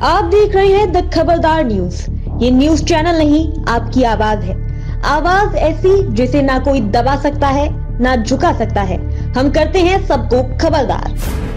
आप देख रहे हैं द खबरदार न्यूज। ये न्यूज चैनल नहीं, आपकी आवाज है। आवाज ऐसी जिसे ना कोई दबा सकता है ना झुका सकता है। हम करते हैं सबको खबरदार।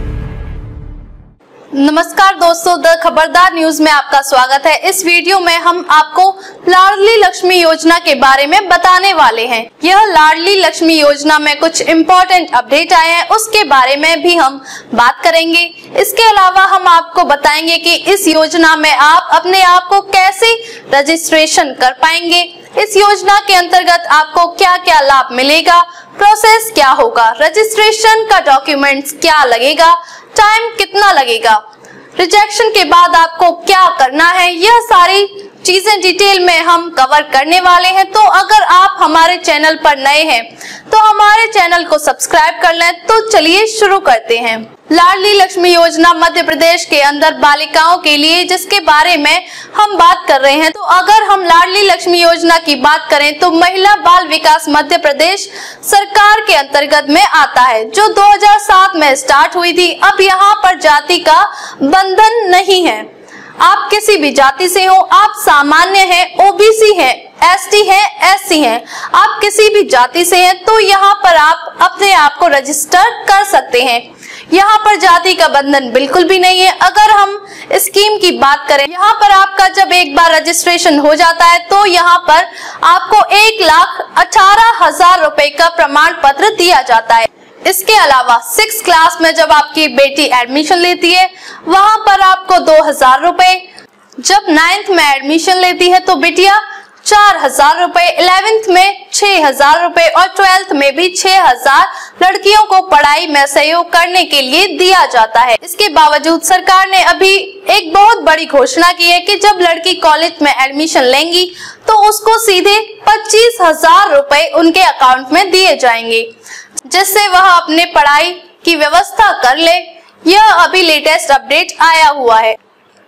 नमस्कार दोस्तों, द खबरदार न्यूज में आपका स्वागत है। इस वीडियो में हम आपको लाडली लक्ष्मी योजना के बारे में बताने वाले हैं। यह लाडली लक्ष्मी योजना में कुछ इम्पोर्टेंट अपडेट आए हैं, उसके बारे में भी हम बात करेंगे। इसके अलावा हम आपको बताएंगे कि इस योजना में आप अपने आप को कैसे रजिस्ट्रेशन कर पाएंगे, इस योजना के अंतर्गत आपको क्या क्या लाभ मिलेगा, प्रोसेस क्या होगा, रजिस्ट्रेशन का डॉक्यूमेंट्स क्या लगेगा, टाइम कितना लगेगा, रिजेक्शन के बाद आपको क्या करना है, यह सारी चीजें डिटेल में हम कवर करने वाले हैं। तो अगर आप हमारे चैनल पर नए हैं तो हमारे चैनल को सब्सक्राइब कर लें। तो चलिए शुरू करते हैं। लाडली लक्ष्मी योजना मध्य प्रदेश के अंदर बालिकाओं के लिए, जिसके बारे में हम बात कर रहे हैं। तो अगर हम लाडली लक्ष्मी योजना की बात करें तो महिला बाल विकास मध्य प्रदेश सरकार के अंतर्गत में आता है, जो 2007 में स्टार्ट हुई थी। अब यहाँ पर जाति का बंधन नहीं है। आप किसी भी जाति से हो, आप सामान्य हैं, ओबीसी हैं, एसटी हैं, एससी हैं, आप किसी भी जाति से हैं तो यहाँ पर आप अपने आप को रजिस्टर कर सकते हैं। यहाँ पर जाति का बंधन बिल्कुल भी नहीं है। अगर हम स्कीम की बात करें, यहाँ पर आपका जब एक बार रजिस्ट्रेशन हो जाता है तो यहाँ पर आपको 1,18,000 रुपए का प्रमाण पत्र दिया जाता है। इसके अलावा 6th क्लास में जब आपकी बेटी एडमिशन लेती है वहां पर आपको 2,000 रुपए, जब 9th में एडमिशन लेती है तो बिटिया 4,000 रुपए, 11th में 6,000 रुपए और 12th में भी 6,000 लड़कियों को पढ़ाई में सहयोग करने के लिए दिया जाता है। इसके बावजूद सरकार ने अभी एक बहुत बड़ी घोषणा की है कि जब लड़की कॉलेज में एडमिशन लेंगी तो उसको सीधे 25,000 रुपए उनके अकाउंट में दिए जाएंगे, जिससे वह अपने पढ़ाई की व्यवस्था कर ले। यह अभी लेटेस्ट अपडेट आया हुआ है।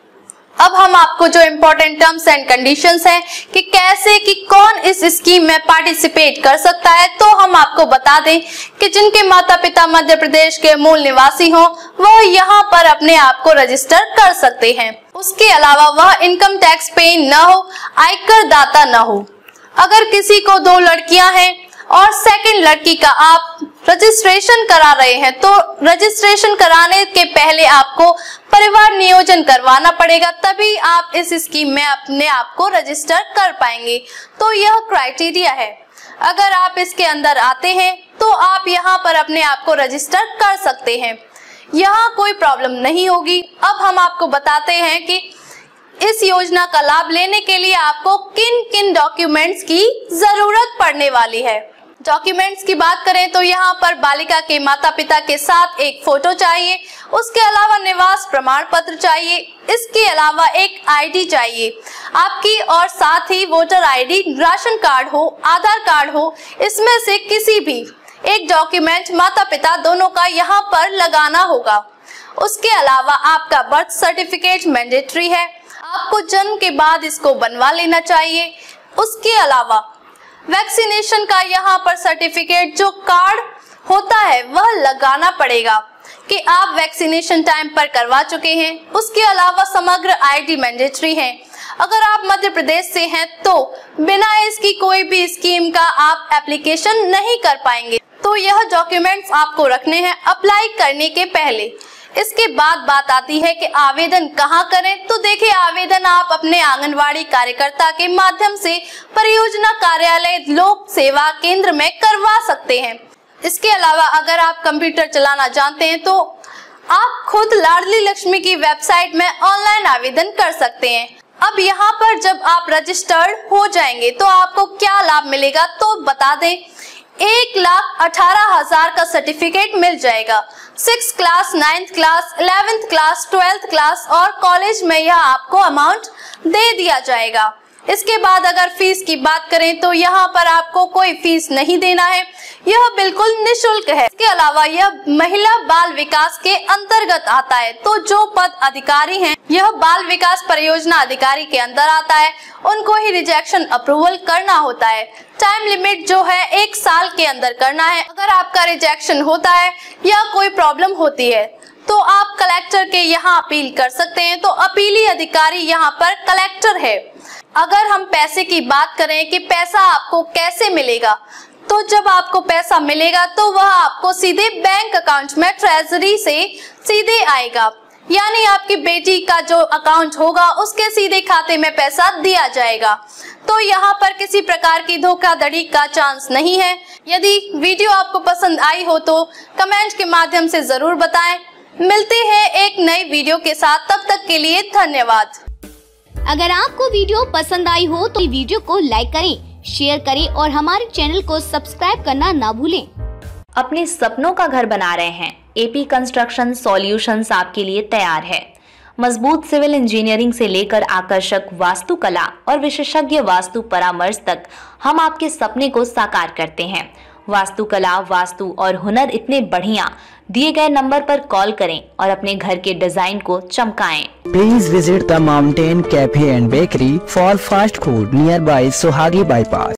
अब हम आपको जो इम्पोर्टेंट टर्म्स एंड कंडीशंस हैं कि कैसे कि कौन इस स्कीम में पार्टिसिपेट कर सकता है, तो हम आपको बता दें कि जिनके माता पिता मध्य प्रदेश के मूल निवासी हों वह यहाँ पर अपने आप को रजिस्टर कर सकते हैं। उसके अलावा वह इनकम टैक्स पे न हो, आयकर दाता न हो। अगर किसी को 2 लड़कियां हैं और सेकंड लड़की का आप रजिस्ट्रेशन करा रहे हैं तो रजिस्ट्रेशन कराने के पहले आपको परिवार नियोजन करवाना पड़ेगा, तभी आप इस स्कीम में अपने आप को रजिस्टर कर पाएंगे। तो यह क्राइटेरिया है। अगर आप इसके अंदर आते हैं तो आप यहाँ पर अपने आप को रजिस्टर कर सकते हैं, यहाँ कोई प्रॉब्लम नहीं होगी। अब हम आपको बताते हैं कि इस योजना का लाभ लेने के लिए आपको किन किन डॉक्यूमेंट्स की जरूरत पड़ने वाली है। डॉक्यूमेंट्स की बात करें तो यहाँ पर बालिका के माता पिता के साथ एक फोटो चाहिए, उसके अलावा निवास प्रमाण पत्र चाहिए, इसके अलावा एक आईडी चाहिए आपकी, और साथ ही वोटर आईडी, राशन कार्ड हो, आधार कार्ड हो, इसमें से किसी भी एक डॉक्यूमेंट माता पिता दोनों का यहाँ पर लगाना होगा। उसके अलावा आपका बर्थ सर्टिफिकेट मैंडेटरी है, आपको जन्म के बाद इसको बनवा लेना चाहिए। उसके अलावा वैक्सीनेशन का यहाँ पर सर्टिफिकेट, जो कार्ड होता है वह लगाना पड़ेगा कि आप वैक्सीनेशन टाइम पर करवा चुके हैं। उसके अलावा समग्र आईडी मैंडेटरी है। अगर आप मध्य प्रदेश से हैं तो बिना इसकी कोई भी स्कीम का आप एप्लीकेशन नहीं कर पाएंगे। तो यह डॉक्यूमेंट्स आपको रखने हैं अप्लाई करने के पहले। इसके बाद बात आती है कि आवेदन कहाँ करें। तो देखिए, आवेदन आप अपने आंगनवाड़ी कार्यकर्ता के माध्यम से परियोजना कार्यालय लोक सेवा केंद्र में करवा सकते हैं। इसके अलावा अगर आप कंप्यूटर चलाना जानते हैं तो आप खुद लाडली लक्ष्मी की वेबसाइट में ऑनलाइन आवेदन कर सकते हैं। अब यहाँ पर जब आप रजिस्टर्ड हो जाएंगे तो आपको क्या लाभ मिलेगा, तो बता दें 1,18,000 का सर्टिफिकेट मिल जाएगा। 6th class, 9th class, 11th class, 12th class और कॉलेज में यह आपको अमाउंट दे दिया जाएगा। इसके बाद अगर फीस की बात करें तो यहाँ पर आपको कोई फीस नहीं देना है, यह बिल्कुल निःशुल्क है। इसके अलावा यह महिला बाल विकास के अंतर्गत आता है, तो जो पद अधिकारी हैं यह बाल विकास परियोजना अधिकारी के अंदर आता है, उनको ही रिजेक्शन अप्रूवल करना होता है। टाइम लिमिट जो है 1 साल के अंदर करना है। अगर आपका रिजेक्शन होता है या कोई प्रॉब्लम होती है तो आप कलेक्टर के यहाँ अपील कर सकते हैं। तो अपीली अधिकारी यहाँ पर कलेक्टर है। अगर हम पैसे की बात करें कि पैसा आपको कैसे मिलेगा, तो जब आपको पैसा मिलेगा तो वह आपको सीधे बैंक अकाउंट में ट्रेजरी से सीधे आएगा, यानी आपकी बेटी का जो अकाउंट होगा उसके सीधे खाते में पैसा दिया जाएगा। तो यहाँ पर किसी प्रकार की धोखाधड़ी का चांस नहीं है। यदि वीडियो आपको पसंद आई हो तो कमेंट के माध्यम से जरूर बताएं। मिलते हैं एक नई वीडियो के साथ, तब तक के लिए धन्यवाद। अगर आपको वीडियो पसंद आई हो तो वीडियो को लाइक करें, शेयर करें और हमारे चैनल को सब्सक्राइब करना ना भूलें। अपने सपनों का घर बना रहे हैं? एपी कंस्ट्रक्शन सॉल्यूशंस आपके लिए तैयार है। मजबूत सिविल इंजीनियरिंग से लेकर आकर्षक वास्तुकला और विशेषज्ञ वास्तु परामर्श तक हम आपके सपने को साकार करते हैं। वास्तुकला, वास्तु और हुनर इतने बढ़िया, दिए गए नंबर पर कॉल करें और अपने घर के डिजाइन को चमकाएं। Please visit the Mountain Cafe and Bakery for fast food nearby Sohagi Bypass.